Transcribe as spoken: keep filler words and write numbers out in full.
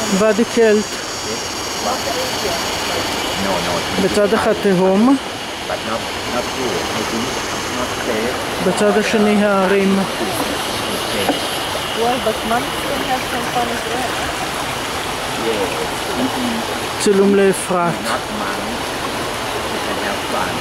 ואדי קלט. בצד אחד תהום, בצד השני הערים. צילום לאפרת.